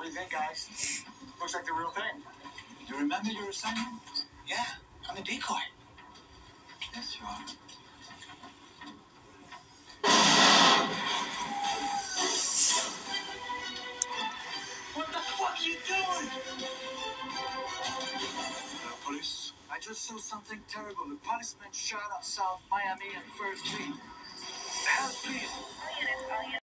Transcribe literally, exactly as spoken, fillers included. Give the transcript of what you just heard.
do you think, guys? Looks like the real thing. You remember your assignment? Yeah, I'm a decoy. Yes, you are. What the fuck are you doing? Hello, police. I just saw something terrible. The policeman shot on South Miami and First Street. Help, please.